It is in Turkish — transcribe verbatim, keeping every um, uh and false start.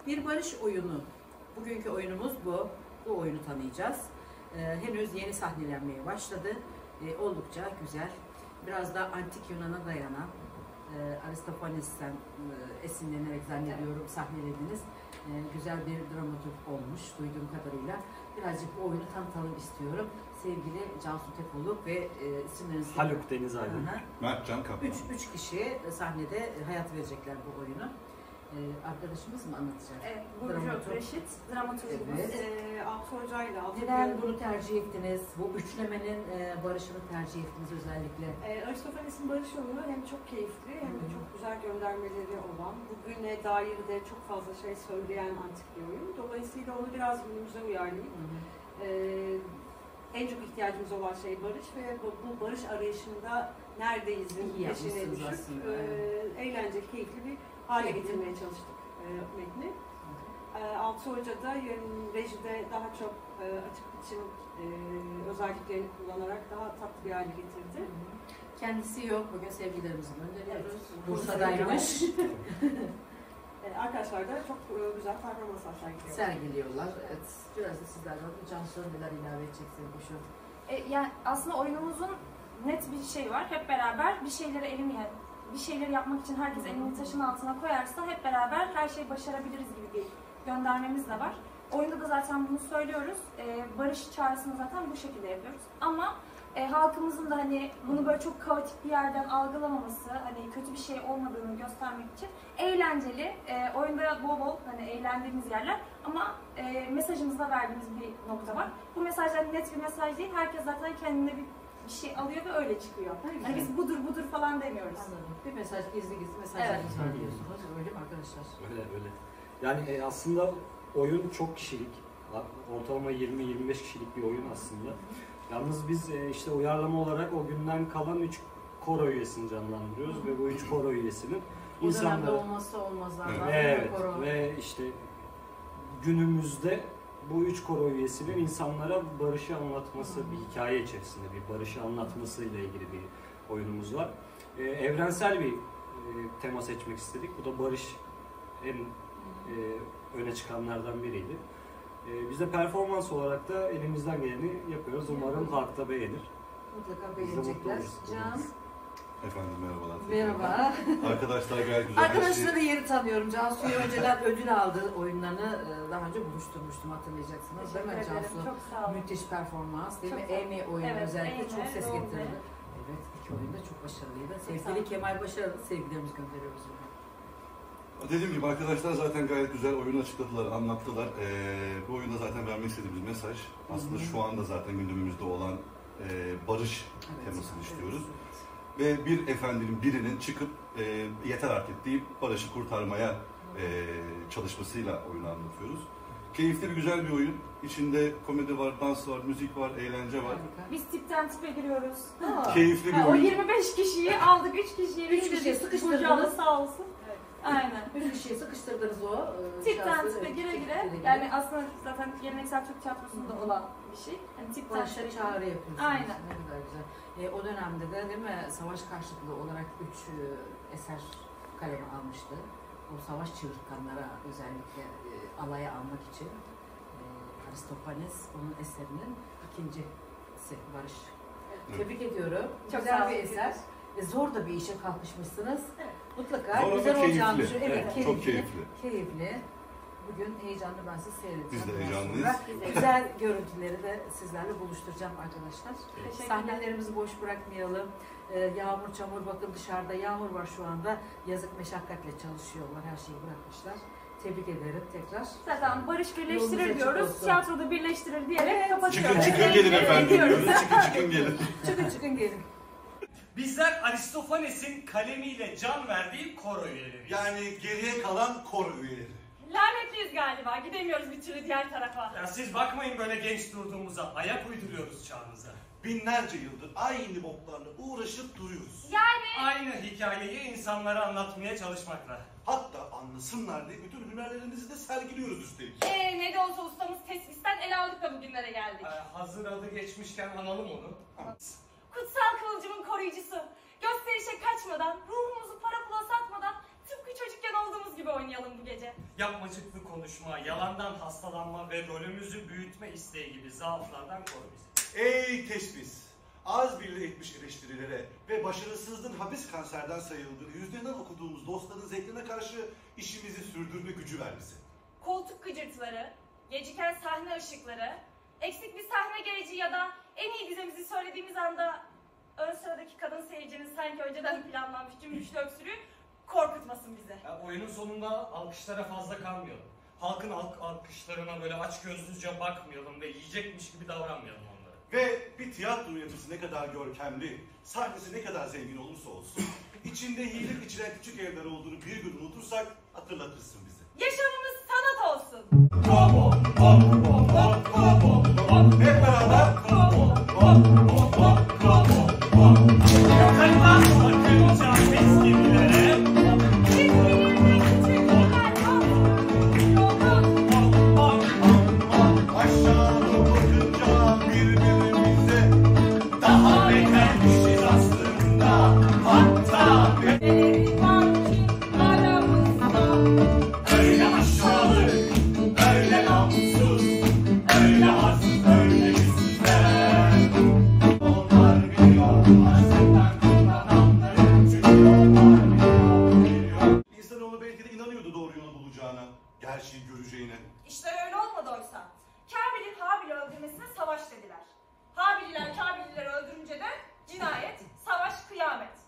Bir barış oyunu. Bugünkü oyunumuz bu. Bu oyunu tanıyacağız. Ee, henüz yeni sahnelenmeye başladı. Ee, oldukça güzel. Biraz da antik Yunan'a dayanan, e, Aristofanes'ten e, esinlenerek zannediyorum evet. sahnelediniz. E, güzel bir dramaturg olmuş duyduğum kadarıyla. Birazcık bu oyunu tanıtalım istiyorum. Sevgili Cansu Tepoluk ve e, isimlerinizi... Haluk Deniz Aydın. Mert Can Kaplan. Üç, üç kişi sahnede hayat verecekler bu oyunu. Ee, arkadaşımız mı anlatacak? Evet, Burcu Reşit, dramaturgumuz. Evet. Ee, Altı Hoca'yla. Neden bunu tercih ettiniz? Bu üçlemenin e, barışını tercih ettiniz özellikle. Ee, Aristofanes'in barış oyunu hem çok keyifli hem de çok güzel göndermeleri olan, bugüne dair de çok fazla şey söyleyen antik bir oyun. Dolayısıyla onu biraz günümüze uyarlayıp, ee, en çok ihtiyacımız olan şey barış ve bu, bu barış arayışında neredeyizin peşine düşüp, e, eğlenceli, keyifli bir hale getirmeye çalıştık e, metni. E, Altı Hoca'da rejide daha çok e, açık biçim e, özelliklerini kullanarak daha tatlı bir hale getirdi. Kendisi yok. Bugün sevgilerimizi gönderiyoruz. Evet, Bursa'daymış. e, arkadaşlar da çok e, güzel performanslar sergiliyorlar. Sergiliyorlar. Evet. Biraz da sizlerden Cansu neler ilave edeceksiniz bu şu. E, yani aslında oyunumuzun net bir şey var. Hep beraber bir şeyleri elimi bir şeyleri yapmak için herkes elini taşın altına koyarsa hep beraber her şeyi başarabiliriz gibi bir göndermemiz de var. Oyunda da zaten bunu söylüyoruz. Ee, barış çağrısını zaten bu şekilde yapıyoruz. Ama e, halkımızın da hani bunu böyle çok kaotik bir yerden algılamaması, hani kötü bir şey olmadığını göstermek için eğlenceli, e, oyunda bol bol hani eğlendiğimiz yerler ama e, mesajımızda verdiğimiz bir nokta var. Bu mesajlar net bir mesaj değil. Herkes zaten kendine bir bir şey alıyor ve öyle çıkıyor. Hani biz budur budur falan demiyoruz. Anladım. Bir mesaj, gizli gizli mesajlarınızı evet. veriyorsunuz. Öyle mi arkadaşlar? Öyle öyle. Yani e, aslında oyun çok kişilik. Ortalama yirmi yirmi beş kişilik bir oyun aslında. Yalnız biz e, işte uyarlama olarak o günden kalan üç koro üyesini canlandırıyoruz ve bu üç koro üyesinin o insanlara... dönemde olmazsa olmazlardan. Evet. Koro. Ve işte günümüzde bu üç koro üyesinin insanlara barışı anlatması, hmm. bir hikaye içerisinde bir barışı anlatmasıyla ilgili bir oyunumuz var. Ee, evrensel bir e, tema seçmek istedik. Bu da barış en e, öne çıkanlardan biriydi. E, biz de performans olarak da elimizden geleni yapıyoruz. Umarım halk da beğenir. Mutlaka beğenecekler. Can. Efendim merhabalar. Merhaba. Arkadaşlar gayet güzel. Arkadaşları yeri tanıyorum. Cansu'yu önceden ödül aldı oyunlarını daha önce buluşturmuştum hatırlayacaksınız değil mi Cansu? Çok sağ olun. Müthiş performans değil çok mi? Amy oyunu evet, özellikle Amy, çok ses Amy. getirdi. Evet, iki oyunda çok başarılıydı. Sevgili Kemal Başarılı sevgilerimizi gönderiyoruz. Dediğim gibi arkadaşlar zaten gayet güzel oyunu açıkladılar, anlattılar. Ee, bu oyunda zaten vermek istediğimiz mesaj aslında Hı-hı. şu anda zaten gündemimizde olan e, barış evet, temasını evet, işliyoruz. Evet. Ve bir efendinin birinin çıkıp e, yeter artık deyip barışı kurtarmaya e, çalışmasıyla oyunu anlatıyoruz. Keyifli bir güzel bir oyun. İçinde komedi var, dans var, müzik var, eğlence var. Biz tipten tipe giriyoruz. Aa. Keyifli bir ha, oyun. O yirmi beş kişiyi aldık, üç kişiyi. üç kişiye sıkıştırdınız. Sağ olsun. Evet. Aynen. üç kişiye sıkıştırdınız o. E, tipten tipe gire gire. Yani aslında zaten geleneksel Türk tiyatrosunda Hı-hı. olan bir şey. Yani tipten Barış'a çağrı yapıyorsunuz. Aynen. Ne kadar güzel. E, o dönemde de değil mi savaş karşıtlığı olarak üç e, eser kaleme almıştı. O savaş çığırtkanlara özellikle e, alaya almak için e, Aristofanes onun eserinin ikincisi Barış. Evet. Tebrik ediyorum. Çok güzel bir eser. E, zor da bir işe kalkışmışsınız. Evet. Mutlaka zor güzel olacağını düşünüyorum. Evet, evet, keyifli, çok keyifli. Keyifli. Bugün heyecanlı ben sizi seyredeceğim. Biz de heyecanlıyız. Güzel görüntüleri de sizlerle buluşturacağım arkadaşlar. Evet. Sahnelerimizi boş bırakmayalım. Ee, yağmur, çamur bakın dışarıda yağmur var şu anda. Yazık meşakkatle çalışıyorlar. Her şeyi bırakmışlar. Tebrik ederim tekrar. Zaten barış birleştirir diyoruz. Tiyatroda birleştirir diyerek evet. kapatıyoruz. Çıkın çıkın gelin efendim diyoruz. Çıkın çıkın gelin. Çıkın çıkın gelin. Bizler Aristofanes'in kalemiyle can verdiği koro üyeleri. Yani geriye kalan koro üyeleri. Lanetliyiz galiba. Gidemiyoruz bir türlü diğer tarafa. Ya siz bakmayın böyle genç durduğumuza. Ayak uyduruyoruz çağınıza. Binlerce yıldır aynı boklarla uğraşıp duruyoruz. Yani... Aynı hikayeyi insanlara anlatmaya çalışmakla. Hatta anlasınlar diye bütün hünerlerimizi de sergiliyoruz üstelik. Eee ne de olsa ustamız tespisten ele aldık da bugünlere geldik. Ee, hazır adı geçmişken analım onu. Kutsal kılıcımın koruyucusu. Gösterişe kaçmadan, ruhumuzu para pula satmadan tıpkı tıpkı çocukken olduğumuz gibi oynayalım bu gece. Yapmacıklı konuşma, yalandan hastalanma ve rolümüzü büyütme isteği gibi zaaflardan koru bizi. Ey teşbis! Az bile etmiş eleştirilere ve başarısızlığın hapis kanserden sayıldığını yüzlerinden okuduğumuz dostların zevklerine karşı işimizi sürdürme gücü ver bize. Koltuk gıcırtıları, geciken sahne ışıkları, eksik bir sahne gereci ya da en iyi dizemizi söylediğimiz anda ön sıradaki kadın seyircinin sanki önceden planlanmış cümbüşlü öksürüğü korkutmasın bizi. Ya, oyunun sonunda alkışlara fazla kalmayalım. Halkın alk alkışlarına böyle açgözlüce bakmayalım ve yiyecekmiş gibi davranmayalım onları. Ve bir tiyatro yapısı ne kadar görkemli, sahnesi ne kadar zengin olursa olsun, içinde hile içilen küçük evler olduğunu bir gün unutursak hatırlatırsın bizi. Yaşamımız sanat olsun. Hep beraber. Yakından bakınca eskilere, Aşağıda bakınca birbirimize daha betermişiz aslında. Hatta öyle aşağılık, öyle namussuz, öyle arsız, öyle bizler. Onlar biliyorlar senden kullananları, çünkü onlar biliyor. İnsanoğlu belki de inanıyordu doğru yolu bulacağına, gerçeği göreceğine. İşler öyle olmadı oysa. Kabil'in Habil'i öldürmesine savaş dediler. Habililer Kabillileri öldürünce de cinayet, savaş, kıyamet.